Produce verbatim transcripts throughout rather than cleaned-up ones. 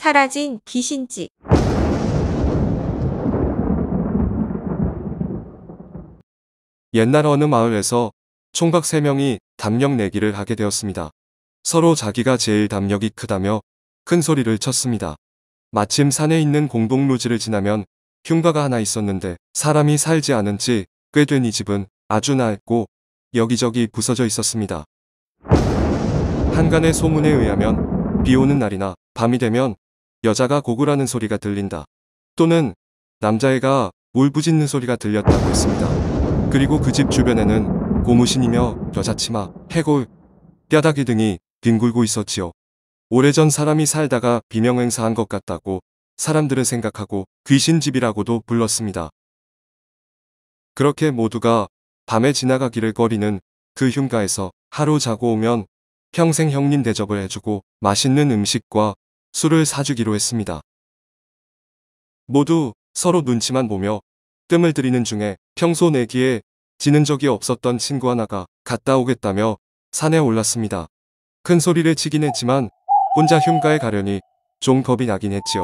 사라진 귀신집. 옛날 어느 마을에서 총각 세 명이 담력 내기를 하게 되었습니다. 서로 자기가 제일 담력이 크다며 큰 소리를 쳤습니다. 마침 산에 있는 공동묘지를 지나면 흉가가 하나 있었는데 사람이 살지 않은 지 꽤 된 이 집은 아주 낡고 여기저기 부서져 있었습니다. 한간의 소문에 의하면 비 오는 날이나 밤이 되면 여자가 고구라는 소리가 들린다. 또는 남자애가 울부짖는 소리가 들렸다고 했습니다. 그리고 그 집 주변에는 고무신이며 여자치마, 해골, 뼈다귀 등이 뒹굴고 있었지요. 오래전 사람이 살다가 비명행사한 것 같다고 사람들은 생각하고 귀신집이라고도 불렀습니다. 그렇게 모두가 밤에 지나가기를 꺼리는 그 흉가에서 하루 자고 오면 평생 형님 대접을 해주고 맛있는 음식과 술을 사주기로 했습니다. 모두 서로 눈치만 보며 뜸을 들이는 중에 평소 내기에 지는 적이 없었던 친구 하나가 갔다 오겠다며 산에 올랐습니다. 큰 소리를 치긴 했지만 혼자 흉가에 가려니 좀 겁이 나긴 했지요.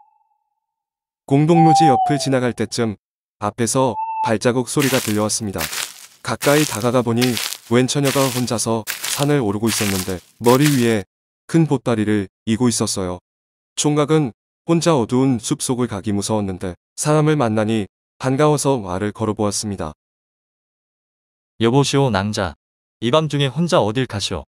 공동묘지 옆을 지나갈 때쯤 앞에서 발자국 소리가 들려왔습니다. 가까이 다가가 보니 웬 처녀가 혼자서 산을 오르고 있었는데 머리 위에 큰 보따리를 이고 있었어요. 총각은 혼자 어두운 숲속을 가기 무서웠는데 사람을 만나니 반가워서 말을 걸어보았습니다. 여보시오 낭자. 이 밤중에 혼자 어딜 가시오?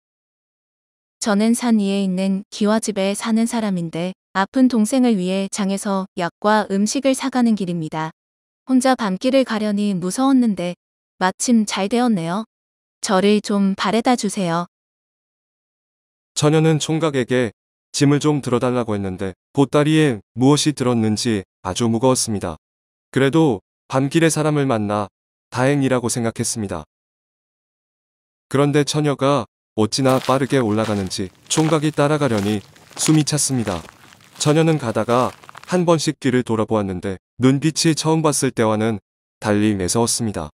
저는 산 위에 있는 기와집에 사는 사람인데 아픈 동생을 위해 장에서 약과 음식을 사가는 길입니다. 혼자 밤길을 가려니 무서웠는데 마침 잘 되었네요. 저를 좀 바래다 주세요. 처녀는 총각에게 짐을 좀 들어달라고 했는데 보따리에 무엇이 들었는지 아주 무거웠습니다. 그래도 밤길에 사람을 만나 다행이라고 생각했습니다. 그런데 처녀가 어찌나 빠르게 올라가는지 총각이 따라가려니 숨이 찼습니다. 처녀는 가다가 한 번씩 뒤를 돌아보았는데 눈빛이 처음 봤을 때와는 달리 매서웠습니다.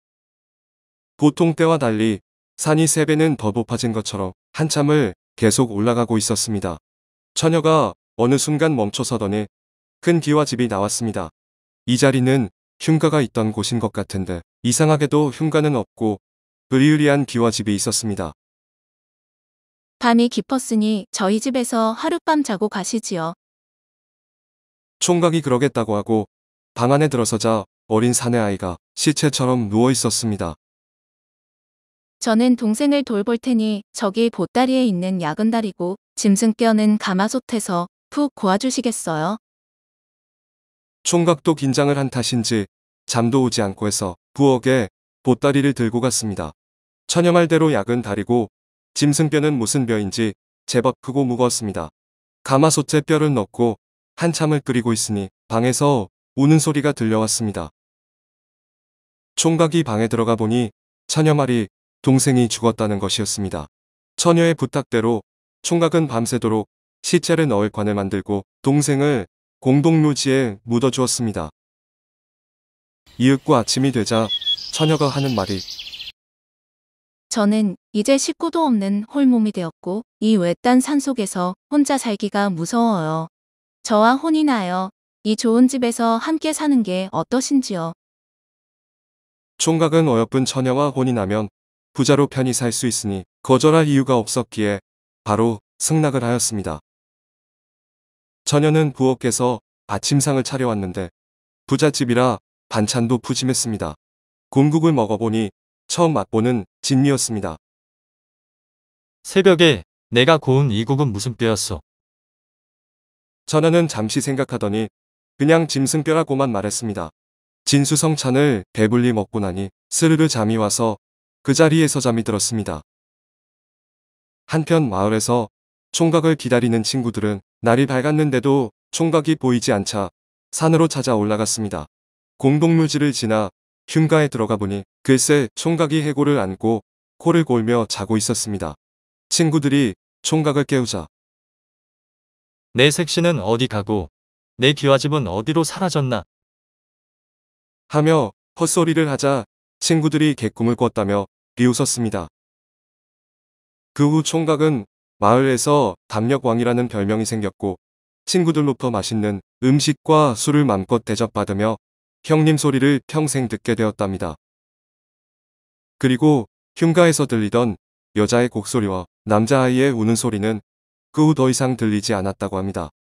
보통 때와 달리 산이 세 배는 더 높아진 것처럼 한참을 계속 올라가고 있었습니다. 처녀가 어느 순간 멈춰서더니 큰 기와집이 나왔습니다. 이 자리는 흉가가 있던 곳인 것 같은데 이상하게도 흉가는 없고 으리으리한 기와집이 있었습니다. 밤이 깊었으니 저희 집에서 하룻밤 자고 가시지요. 총각이 그러겠다고 하고 방 안에 들어서자 어린 사내아이가 시체처럼 누워 있었습니다. 저는 동생을 돌볼 테니 저기 보따리에 있는 약은 다리고 짐승뼈는 가마솥에서 푹 고아주시겠어요? 총각도 긴장을 한 탓인지 잠도 오지 않고 해서 부엌에 보따리를 들고 갔습니다. 처녀 말대로 약은 다리고 짐승뼈는 무슨 뼈인지 제법 크고 무거웠습니다. 가마솥에 뼈를 넣고 한참을 끓이고 있으니 방에서 우는 소리가 들려왔습니다. 총각이 방에 들어가 보니 처녀 말이 동생이 죽었다는 것이었습니다. 처녀의 부탁대로 총각은 밤새도록 시체를 넣을 관을 만들고 동생을 공동묘지에 묻어주었습니다. 이윽고 아침이 되자 처녀가 하는 말이 저는 이제 식구도 없는 홀몸이 되었고 이 외딴 산속에서 혼자 살기가 무서워요. 저와 혼이 나요. 이 좋은 집에서 함께 사는 게 어떠신지요? 총각은 어여쁜 처녀와 혼이 나면 부자로 편히 살 수 있으니 거절할 이유가 없었기에 바로 승낙을 하였습니다. 처녀는 부엌에서 아침상을 차려왔는데 부잣집이라 반찬도 푸짐했습니다. 곰국을 먹어보니 처음 맛보는 진미였습니다. 새벽에 내가 고운 이 국은 무슨 뼈였소? 처녀는 잠시 생각하더니 그냥 짐승뼈라고만 말했습니다. 진수성찬을 배불리 먹고 나니 스르르 잠이 와서 그 자리에서 잠이 들었습니다. 한편 마을에서 총각을 기다리는 친구들은 날이 밝았는데도 총각이 보이지 않자 산으로 찾아 올라갔습니다. 공동묘지를 지나 흉가에 들어가 보니 글쎄 총각이 해골을 안고 코를 골며 자고 있었습니다. 친구들이 총각을 깨우자 내 색시는 어디 가고 내 기와집은 어디로 사라졌나? 하며 헛소리를 하자 친구들이 개꿈을 꿨다며 비웃었습니다. 그 후 총각은 마을에서 담력왕이라는 별명이 생겼고 친구들로부터 맛있는 음식과 술을 맘껏 대접받으며 형님 소리를 평생 듣게 되었답니다. 그리고 흉가에서 들리던 여자의 곡소리와 남자아이의 우는 소리는 그 후 더 이상 들리지 않았다고 합니다.